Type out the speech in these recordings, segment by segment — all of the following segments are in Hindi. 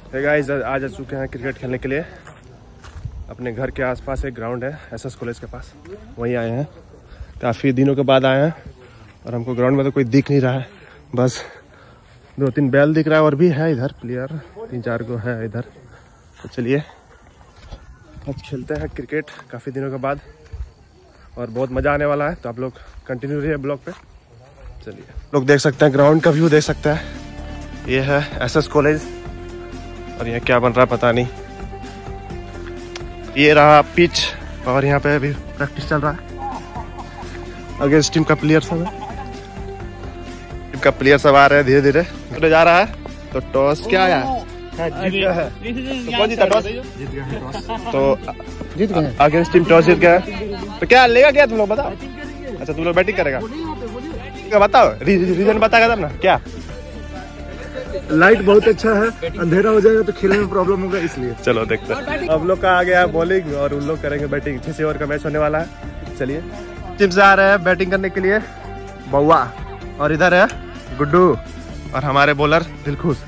हे गाइस, आज आ चुके हैं क्रिकेट खेलने के लिए। अपने घर के आसपास एक ग्राउंड है एसएस कॉलेज के पास, वहीं आए हैं। काफ़ी दिनों के बाद आए हैं और हमको ग्राउंड में तो कोई दिख नहीं रहा है, बस 2-3 बैल दिख रहा है और भी है इधर प्लेयर 3-4 को है इधर। तो चलिए आज खेलते हैं क्रिकेट काफ़ी दिनों के बाद और बहुत मज़ा आने वाला है। तो आप लोग कंटिन्यू रहिए ब्लॉग पे। चलिए लोग देख सकते हैं, ग्राउंड का व्यू देख सकते हैं। ये है एसएस कॉलेज और यहाँ क्या बन रहा है पता नहीं। ये रहा पिच और यहाँ पे अभी प्रैक्टिस चल रहा है। अगेंस्ट टीम का प्लेयर सब है, टीम का प्लेयर सब आ रहे हैं धीरे धीरे जा रहा है। तो टॉस क्या आया है? जीत गया है। तो कौन जीता? टॉस जीत गया है। टॉस तो जीत गए, अगेंस्ट टीम टॉस जीत गया है। तो क्या लेगा क्या तुम लोग बताओ? अच्छा तुम लोग बैटिंग करेगा, बताओ रीजन बताएगा तब ना। क्या लाइट बहुत अच्छा है, अंधेरा हो जाएगा तो खेलने में प्रॉब्लम होगा, इसलिए चलो देखते हैं। अब लोग का आ गया बॉलिंग और उन लोग करेंगे बैटिंग। 6 ओवर का मैच होने वाला है। चलिए टीम से आ रहे हैं बैटिंग करने के लिए बउआ, और इधर है गुड्डू और हमारे बॉलर दिलखुश,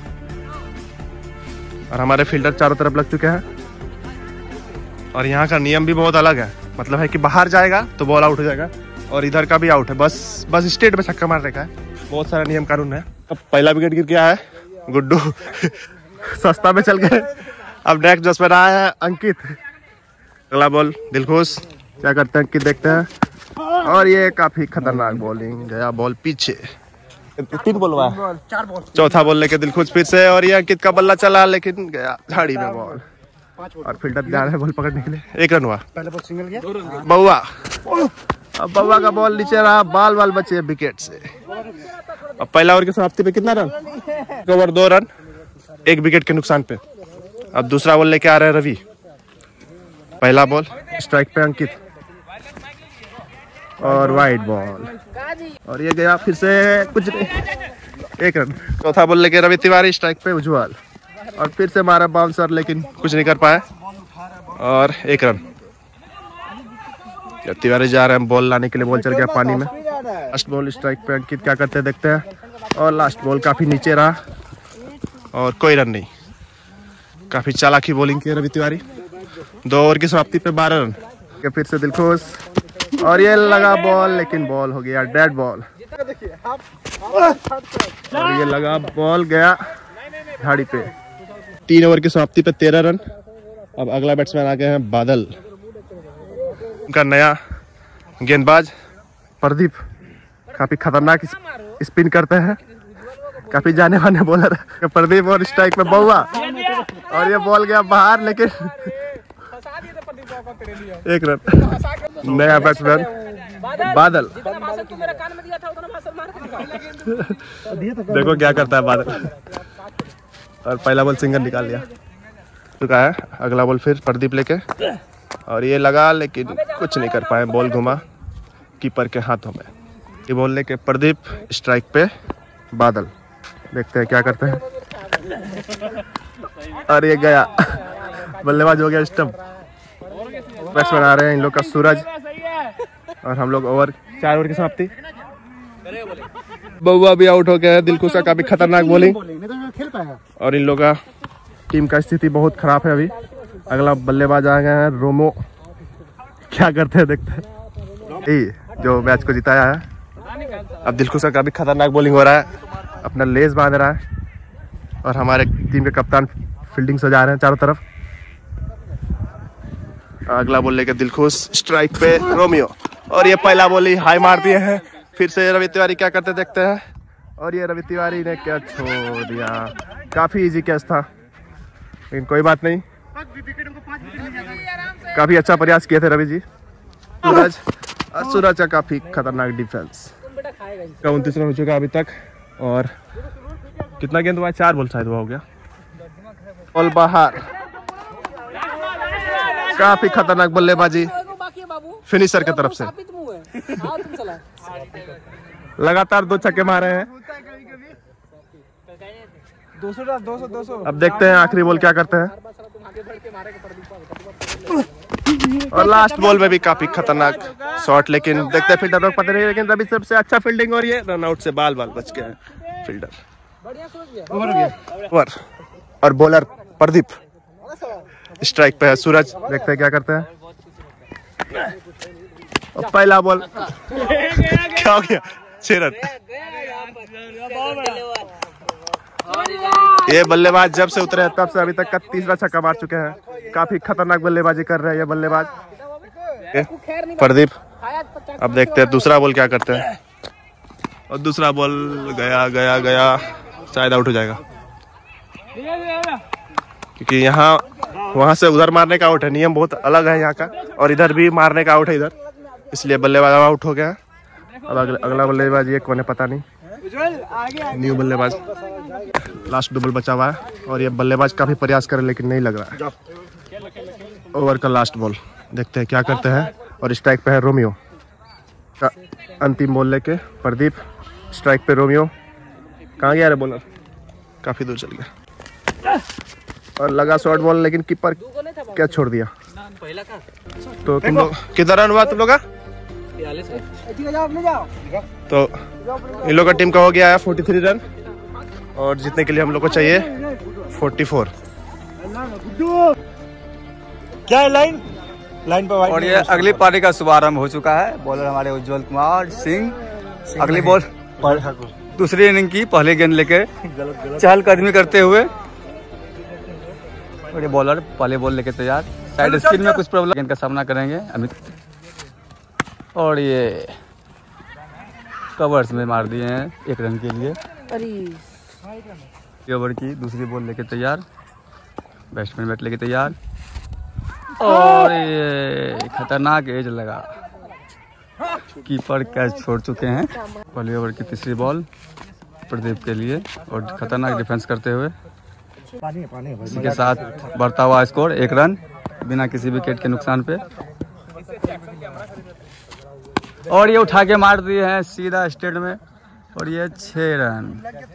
और हमारे फील्डर चारों तरफ लग चुके हैं। और यहाँ का नियम भी बहुत अलग है, मतलब है कि बाहर जाएगा तो बॉल आउट हो जाएगा और इधर का भी आउट है। बस स्टेट में छक्का मारने का है। बहुत सारा नियम कानून है। अब पहला विकेट गिर गया है, गुड्डू सस्ता में चल गए। अब नेक्स्ट जोश पे रहा है अंकित। अगला बॉल दिलखुश, क्या करते हैं अंकित देखते हैं। और ये काफी खतरनाक बॉलिंग, गया बॉल पीछे। 3 बॉल हुआ, 4 बॉल, चौथा बॉल लेके दिलखुश फिर से, और ये अंकित का बल्ला चला लेकिन गया झाड़ी में बॉल। और फील्डर जा रहा है बॉल पकड़ने के लिए। 1 रन हुआ। पहले बॉल सिंगल गया बउआ। अब बउआ का बॉल नीचे रहा, बाल बचे विकेट से। अब पहला ओवर की समाप्ति पे कितना रन? ओवर 2 रन 1 विकेट के नुकसान पे। अब दूसरा बॉल लेके आ रहे हैं रवि। पहला बॉल स्ट्राइक पे अंकित और वाइड बॉल, और ये गया फिर से कुछ नहीं, 1 रन। चौथा बॉल लेके रवि तिवारी, स्ट्राइक पे उज्जवल, और फिर से मारा बाउंसर लेकिन कुछ नहीं कर पाए और 1 रन। तिवारी जा रहे हैं बॉल लाने के लिए, बॉल चल गया पानी में। लास्ट बॉल स्ट्राइक पे अंकित क्या करते हैं देखते हैं, और लास्ट बॉल काफी नीचे रहा और कोई रन नहीं। काफी चालाकी बॉलिंग की रवि तिवारी। 2 ओवर की समाप्ति पे 12 रन। फिर से दिलखुश, और ये लगा बॉल लेकिन बॉल हो गया डेड बॉल, और ये लगा बॉल गया झाड़ी पे। 3 ओवर की समाप्ति पे 13 रन। अब अगला बैट्समैन आ गए हैं बादल, उनका नया गेंदबाज प्रदीप। काफी खतरनाक स्पिन करते हैं, काफी जाने माने बॉलर है प्रदीप। और स्ट्राइक पे बउआ, और ये बॉल गया बाहर लेकिन 1 रन। नया बैट्समैन बादल, देखो क्या करता है बादल। और पहला बॉल सिंगल निकाल लिया चुका है। अगला बॉल फिर प्रदीप लेके, और ये लगा लेकिन कुछ नहीं कर पाए, बॉल घुमा कीपर के हाथों में। ये बॉल लेके प्रदीप, स्ट्राइक पे बादल, देखते हैं क्या करते हैं। और ये गया, बल्लेबाज हो गया स्टंप। बैट्समैन आ रहे हैं इन लोग का सूरज, और हम लोग 4 ओवर की समाप्ति। बउआ भी आउट हो गया है। दिलखुश का काफी खतरनाक बॉलिंग, और इन लोग का टीम का स्थिति बहुत खराब है अभी। अगला बल्लेबाज आ गए हैं रोमो, क्या करते हैं देखते हैं। जो मैच को जिताया है। अब दिलखुश का काफी खतरनाक बॉलिंग हो रहा है, अपना लेस बांध रहा है, और हमारे टीम के कप्तान फील्डिंग सजा रहे हैं चारों तरफ। अगला बॉल लेके दिलखुश, स्ट्राइक पे रोमियो, और ये पहला बॉल ही हाई मार दिए हैं। फिर से रवि तिवारी क्या करते देखते हैं, और ये रवि तिवारी ने क्या छोड़ दिया। काफी इजी कैच था लेकिन कोई बात नहीं, काफी अच्छा प्रयास किए थे रवि जी। सूरज का काफी खतरनाक डिफेंस। 29 रन हो चुका अभी तक, और कितना गेंद हुआ? 4 बॉल शायद हुआ हो गया। बॉल बाहर, काफी खतरनाक बल्लेबाजी फिनिशर की तरफ से। लगातार 2 छक्के मारे हैं। 200। अब देखते हैं आखिरी बॉल क्या करते हैं। और लास्ट बॉल में भी काफी खतरनाक शॉट, लेकिन देखते हैं फील्डर लोग पता नहीं, लेकिन रवि सबसे अच्छा फील्डिंग, और ये रन आउट से बाल बच गया फील्डर। ओवर और बॉलर प्रदीप स्ट्राइक पे है। सूरज देखते हैं क्या करते हैं। और पहला बॉल क्या हो गया? 6 रन। ये बल्लेबाज जब से उतरे तब से अभी तक का तीसरा छक्का मार चुके हैं। काफी खतरनाक बल्लेबाजी कर रहे हैं ये बल्लेबाज प्रदीप। अब देखते हैं दूसरा बॉल क्या करते हैं। और दूसरा बॉल गया गया गया, शायद आउट हो जाएगा क्योंकि यहाँ वहां से उधर मारने का आउट है। नियम बहुत अलग है यहाँ का, और इधर भी मारने का आउट है इधर, इसलिए बल्लेबाज आउट हो गया। अब अगला बल्लेबाज ये कौन है पता नहीं, न्यू बल्लेबाज। लास्ट डबल बचा हुआ है और ये बल्लेबाज काफी प्रयास करे लेकिन नहीं लग रहा है। ओवर का लास्ट बॉल देखते हैं क्या करते हैं। और स्ट्राइक पे है रोमियो का अंतिम बॉल लेके प्रदीप। स्ट्राइक पे रोमियो। कहाँ गया रे बॉलर? काफी दूर चल गया और लगा शॉर्ट बॉल, लेकिन कीपर क्या छोड़ दिया। तो तुम लोग कितना रन हुआ तुम लोग का? तो इन लोग का टीम का हो गया है 43 रन और जीतने के लिए हम लोग को चाहिए 44। क्या है लाइन पर? और ये अगली पारी का शुभारंभ हो चुका है। बॉलर हमारे उज्जवल कुमार सिंह। अगली बॉल दूसरी इनिंग की पहली गेंद लेके चहलकदमी करते हुए, और ये बॉलर पहले बॉल लेके तैयार। साइड स्पिन में कुछ प्रॉब्लम, गेंद का सामना करेंगे अमित। और ये कवर्स में मार दिए हैं 1 रन के लिए। ओवर की दूसरी बॉल लेके तैयार, बैट्समैन बैट लेके तैयार। और ये खतरनाक एज लगा, कीपर कैच छोड़ चुके हैं। पहले ओवर की तीसरी बॉल प्रदीप के लिए और खतरनाक डिफेंस करते हुए इसी के साथ बढ़ता हुआ स्कोर 1 रन बिना किसी विकेट के नुकसान पे। और ये उठा के मार दिए हैं सीधा स्टेट में और ये 6 रन।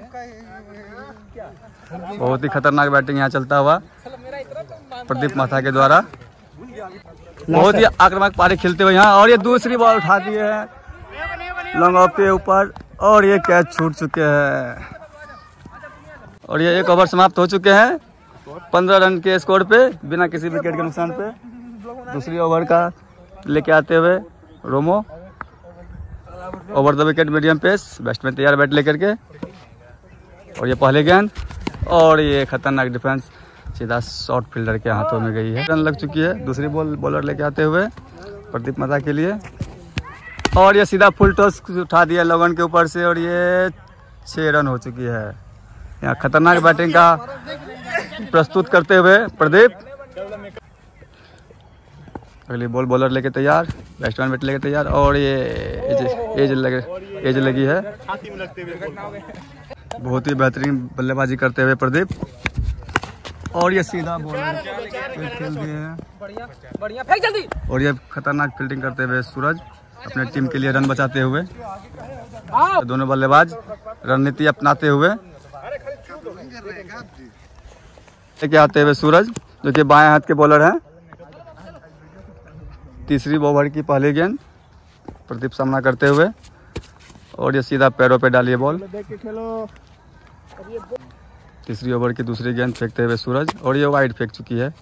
बहुत ही खतरनाक बैटिंग यहाँ चलता हुआ प्रदीप माथा के द्वारा। बहुत ही आक्रामक पारी खेलते हुए यहाँ। और ये दूसरी बॉल उठा दिए हैं लॉन्ग ऑफ के ऊपर और ये कैच छूट चुके हैं। और ये 1 ओवर समाप्त हो चुके हैं 15 रन के स्कोर पे बिना किसी विकेट के नुकसान पे। दूसरी ओवर का लेके आते हुए रोमो। Over the wicket medium pace, batsman तैयार बैट लेकर के। और ये पहले गेंद और ये खतरनाक डिफेंस सीधा शॉर्ट फील्डर के हाथों में गई है। रन लग चुकी है। दूसरी बॉल बॉलर लेके आते हुए प्रदीप माता के लिए। और ये सीधा फुल टॉस उठा दिया लगन के ऊपर से और ये 6 रन हो चुकी है। यहाँ खतरनाक बैटिंग का प्रस्तुत करते हुए प्रदीप। अगली बॉल बॉलर लेके तैयार, बैट्समैन बैट लेके तैयार। और ये एज लगी है। बहुत ही बेहतरीन बल्लेबाजी करते हुए प्रदीप। और ये सीधा बॉल खेल दिए हैं। और ये खतरनाक फील्डिंग करते हुए सूरज अपने टीम के लिए रन बचाते हुए। दोनों बल्लेबाज रणनीति अपनाते हुए लेके आते हुए सूरज जो कि बाएं हाथ के बॉलर हैं। तीसरी ओवर की पहली गेंद प्रदीप सामना करते हुए और ये सीधा पैरों पे डालिए बॉल। तीसरी ओवर की दूसरी गेंद फेंकते हुए सूरज और ये वाइड फेंक चुकी है।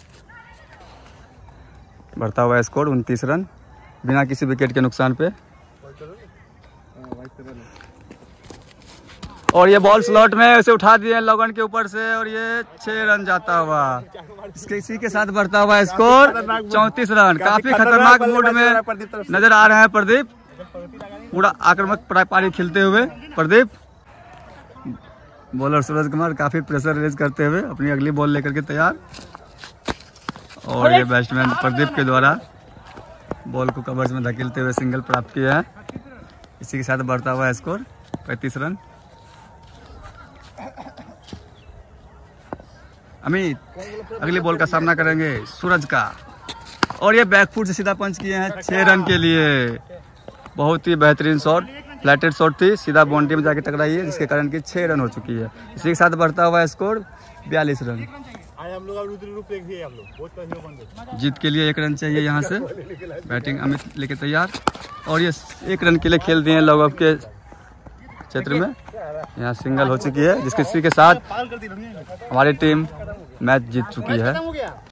बढ़ता हुआ स्कोर 29 रन बिना किसी विकेट के नुकसान पे। और ये बॉल स्लॉट में ऐसे उठा दिए लगन के ऊपर से और ये 6 रन जाता हुआ। इसी के साथ बढ़ता हुआ स्कोर 34 रन। काफी खतरनाक मूड में नजर आ रहे हैं प्रदीप। पूरा आक्रामक पारी खेलते हुए प्रदीप। बॉलर सूरज कुमार काफी प्रेशर रिलीज करते हुए अपनी अगली बॉल लेकर के तैयार। और ये बैट्समैन प्रदीप के द्वारा बॉल को कवर्स में धकेलते हुए सिंगल प्राप्त किया है। इसी के साथ बढ़ता हुआ स्कोर 35 रन। अमित अगली बॉल का सामना करेंगे सूरज का और ये बैकफुट से सीधा पंच किए हैं 6 रन के लिए। बहुत ही बेहतरीन शॉट, फ्लैटेड शॉट थी, सीधा बाउंड्री में जाके टकराई है जिसके कारण कि 6 रन हो चुकी है। इसी के साथ बढ़ता हुआ स्कोर 42 रन। जीत के लिए 1 रन चाहिए यहाँ से। बैटिंग अमित लेके तैयार और ये 1 रन के लिए खेल दिए हैं लॉग ऑफ के क्षेत्र में। यहाँ सिंगल हो चुकी है जिसके के साथ हमारी टीम मैच जीत चुकी है।